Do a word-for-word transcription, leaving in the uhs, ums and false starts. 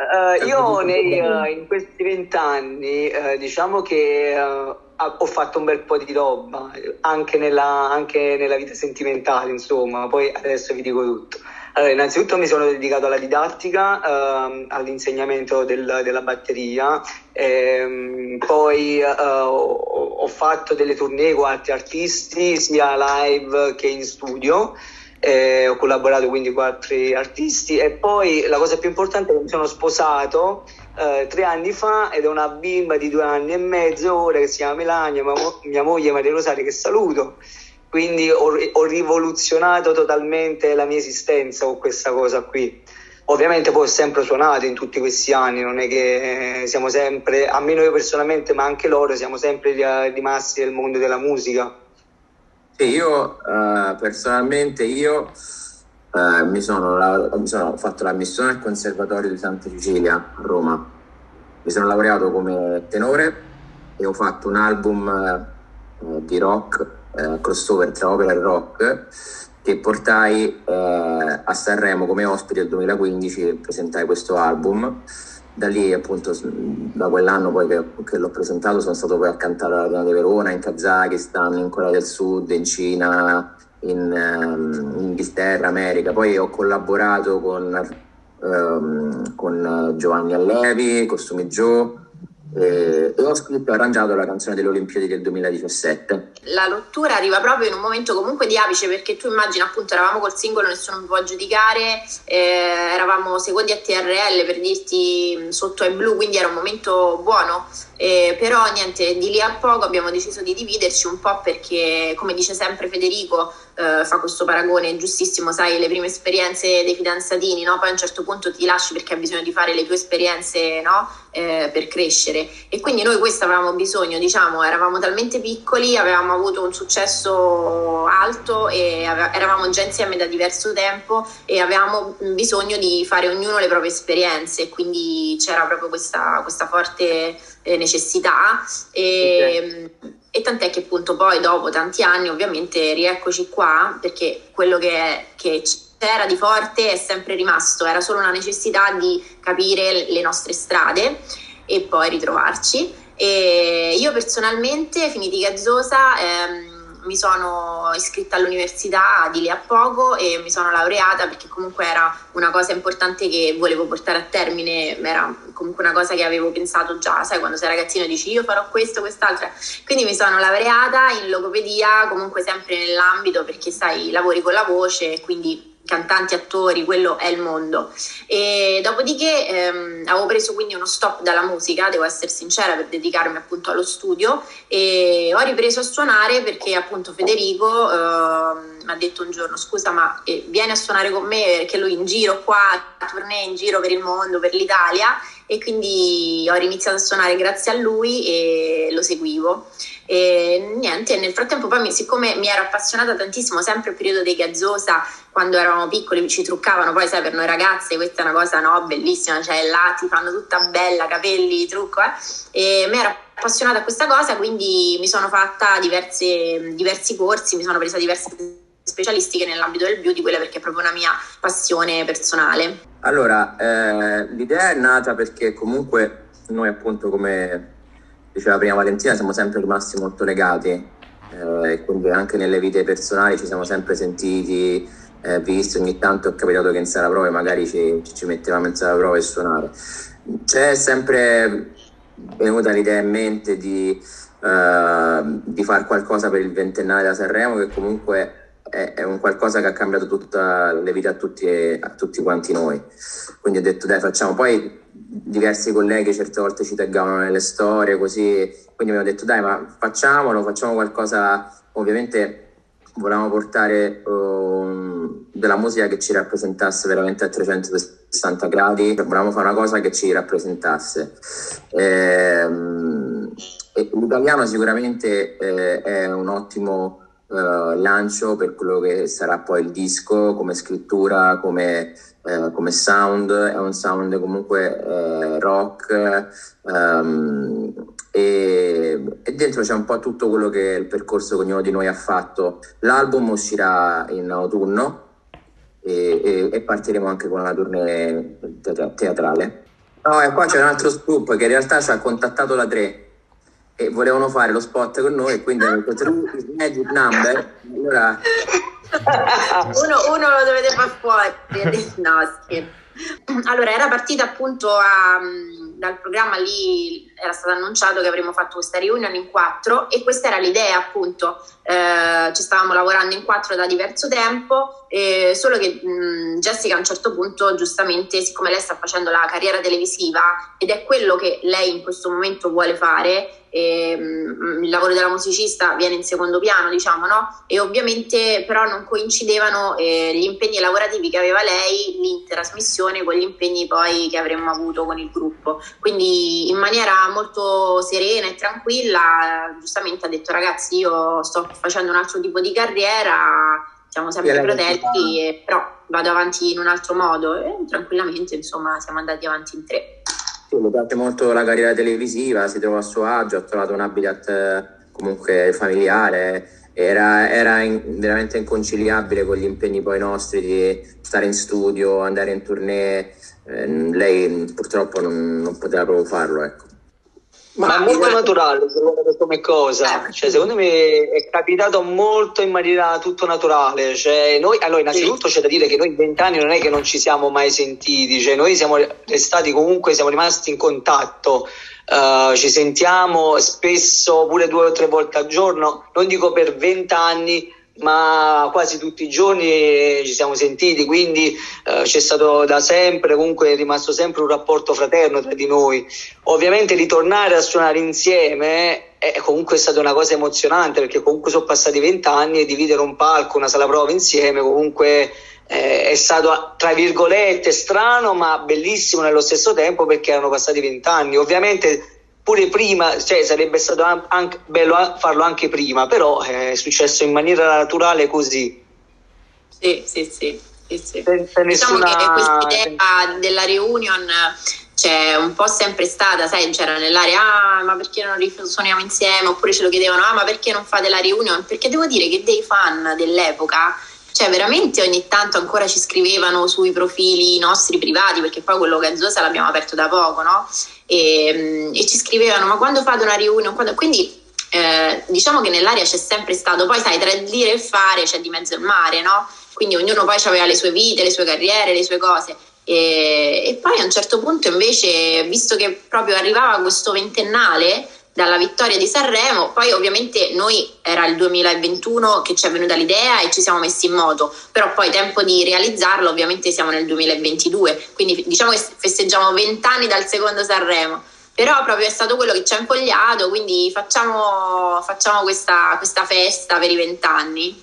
Uh, io nei, uh, in questi vent'anni uh, diciamo che uh, ho fatto un bel po' di roba, anche nella, anche nella vita sentimentale, insomma, poi adesso vi dico tutto. Allora, innanzitutto mi sono dedicato alla didattica, uh, all'insegnamento del, della batteria, ehm, poi uh, ho fatto delle tournée con altri artisti, sia live che in studio. Eh, ho collaborato quindi con altri artisti e poi la cosa più importante è che mi sono sposato eh, tre anni fa ed ho una bimba di due anni e mezzo ora che si chiama Melania, mia, mo- mia moglie Maria Rosaria, che saluto. Quindi ho, ho rivoluzionato totalmente la mia esistenza con questa cosa qui. Ovviamente poi ho sempre suonato in tutti questi anni, non è che eh, siamo sempre, almeno io personalmente ma anche loro, siamo sempre rimasti nel mondo della musica. Sì, io uh, personalmente io uh, mi, sono, la, mi sono fatto la missione al Conservatorio di Santa Cecilia a Roma. Mi sono laureato come tenore e ho fatto un album uh, di rock, uh, crossover tra opera e rock, che portai uh, a Sanremo come ospite nel duemilaquindici e presentai questo album. Da lì, appunto, da quell'anno poi che, che l'ho presentato, sono stato poi a cantare alla Arena di Verona, in Kazakistan, in Corea del Sud, in Cina, in, um, in Inghilterra, America. Poi ho collaborato con, um, con Giovanni Allevi, Costumi Joe, e, e ho scritto e arrangiato la canzone delle Olimpiadi del duemiladiciassette. La rottura arriva proprio in un momento comunque di apice, perché tu immagini, appunto, eravamo col singolo Nessuno mi può giudicare, eh, eravamo secondi a T R L, per dirti, sotto ai Blu, quindi era un momento buono, eh, però niente, di lì a poco abbiamo deciso di dividerci un po', perché, come dice sempre Federico, eh, fa questo paragone giustissimo, sai, le prime esperienze dei fidanzatini, no? Poi a un certo punto ti lasci perché hai bisogno di fare le tue esperienze, no? Eh, per crescere, e quindi noi questo avevamo bisogno, diciamo, eravamo talmente piccoli, avevamo avuto un successo alto e ave- eravamo già insieme da diverso tempo e avevamo bisogno di fare ognuno le proprie esperienze, quindi c'era proprio questa, questa forte eh, necessità e, okay. E tant'è che appunto poi dopo tanti anni ovviamente rieccoci qua, perché quello che, è, che c'era di forte è sempre rimasto, era solo una necessità di capire le nostre strade e poi ritrovarci. E io personalmente, finiti Gazzosa, ehm, mi sono iscritta all'università di lì a poco e mi sono laureata, perché comunque era una cosa importante che volevo portare a termine, era comunque una cosa che avevo pensato già, sai, quando sei ragazzino dici io farò questo, quest'altro, quindi mi sono laureata in logopedia, comunque sempre nell'ambito, perché sai, lavori con la voce, quindi cantanti, attori, quello è il mondo. E dopodiché ehm, avevo preso quindi uno stop dalla musica, devo essere sincera, per dedicarmi appunto allo studio, e ho ripreso a suonare perché appunto Federico ehm, mi ha detto un giorno: scusa, ma eh, vieni a suonare con me, perché lui in giro qua, tournée in giro per il mondo, per l'Italia, e quindi ho riniziato a suonare grazie a lui e lo seguivo. E niente, nel frattempo poi, siccome mi ero appassionata tantissimo sempre al periodo dei Gazzosa, quando eravamo piccoli ci truccavano, poi sai, per noi ragazze questa è una cosa, no, bellissima, cioè là ti fanno tutta bella, capelli, trucco, eh? E mi ero appassionata a questa cosa, quindi mi sono fatta diverse, diversi corsi, mi sono presa diverse specialistiche nell'ambito del beauty, quella perché è proprio una mia passione personale. Allora, eh, l'idea è nata perché comunque noi, appunto, come diceva prima Valentina, siamo sempre rimasti molto legati, eh, quindi anche nelle vite personali ci siamo sempre sentiti, eh, visti, ogni tanto è capitato che in sala prove magari ci, ci mettevamo in sala prove e suonare. C'è sempre venuta l'idea in mente di, eh, di fare qualcosa per il ventennale da Sanremo, che comunque è, è un qualcosa che ha cambiato tutta le vite a tutti, a tutti quanti noi. Quindi ho detto dai, facciamo. Poi diversi colleghi certe volte ci taggavano nelle storie, così, quindi mi ho detto dai, ma facciamolo, facciamo qualcosa. Ovviamente volevamo portare um, della musica che ci rappresentasse veramente a trecentosessanta gradi, volevamo fare una cosa che ci rappresentasse. Ehm, e l'italiano sicuramente eh, è un ottimo Uh, lancio per quello che sarà poi il disco, come scrittura, come, uh, come sound. È un sound comunque uh, rock, um, e, e dentro c'è un po' tutto quello che è il percorso che ognuno di noi ha fatto. L'album uscirà in autunno e, e, e partiremo anche con una tournée teatrale. No, e qua c'è un altro scoop che in realtà ci ha contattato la tre e volevano fare lo spot con noi, e quindi hanno detto True is magic number. Allora... uno, uno lo dovete far fuori. No, scherzo. Allora, era partita appunto a, dal programma, lì era stato annunciato che avremmo fatto questa reunion in quattro, e questa era l'idea appunto, eh, ci stavamo lavorando in quattro da diverso tempo, eh, solo che mh, Jessica a un certo punto, giustamente, siccome lei sta facendo la carriera televisiva ed è quello che lei in questo momento vuole fare, e, mh, il lavoro della musicista viene in secondo piano, diciamo, no? E ovviamente però non coincidevano eh, gli impegni lavorativi che aveva lei lì in trasmissione con gli impegni poi che avremmo avuto con il gruppo, quindi in maniera molto serena e tranquilla giustamente ha detto: ragazzi, io sto facendo un altro tipo di carriera, siamo sempre fratelli, e, però vado avanti in un altro modo, e tranquillamente insomma siamo andati avanti in tre. Sì, mi piace molto la carriera televisiva, si trova a suo agio, ha trovato un habitat comunque familiare, era, era in, veramente inconciliabile con gli impegni poi nostri di stare in studio, andare in tournée, eh, lei purtroppo non, non poteva proprio farlo, ecco. Ma, Ma è molto naturale secondo me come cosa, cioè secondo me è capitato molto in maniera tutto naturale, cioè noi, allora innanzitutto c'è da dire che noi in vent'anni non è che non ci siamo mai sentiti, cioè noi siamo restati comunque, siamo rimasti in contatto, uh, ci sentiamo spesso pure due o tre volte al giorno, non dico per vent'anni, ma quasi tutti i giorni ci siamo sentiti, quindi eh, c'è stato da sempre, comunque è rimasto sempre un rapporto fraterno tra di noi. Ovviamente ritornare a suonare insieme è comunque stata una cosa emozionante, perché comunque sono passati vent'anni e dividere un palco, una sala prova insieme comunque eh, è stato tra virgolette strano ma bellissimo nello stesso tempo, perché erano passati vent'anni. Ovviamente pure prima, cioè sarebbe stato anche bello farlo anche prima, però è successo in maniera naturale così. Sì, sì, sì. sì, sì. Senza diciamo nessuna... che questa idea della reunion c'è un po' sempre stata, sai, c'era nell'area, ah ma perché non risuoniamo insieme, oppure ce lo chiedevano, ah ma perché non fate la reunion, perché devo dire che dei fan dell'epoca, cioè veramente ogni tanto ancora ci scrivevano sui profili nostri privati, perché poi quello Gazzosa l'abbiamo aperto da poco, no? E, e ci scrivevano: ma quando fate una reunion? Quando... Quindi eh, diciamo che nell'aria c'è sempre stato, poi sai, tra il dire e fare c'è di mezzo il mare, no? Quindi ognuno poi aveva le sue vite, le sue carriere, le sue cose, e, e poi a un certo punto invece, visto che proprio arrivava questo ventennale dalla vittoria di Sanremo, poi ovviamente noi era il duemilaventuno che ci è venuta l'idea e ci siamo messi in moto, però poi tempo di realizzarlo ovviamente siamo nel duemilaventidue, quindi diciamo che festeggiamo vent'anni dal secondo Sanremo, però proprio è stato quello che ci ha invogliato, quindi facciamo, facciamo questa, questa festa per i vent'anni.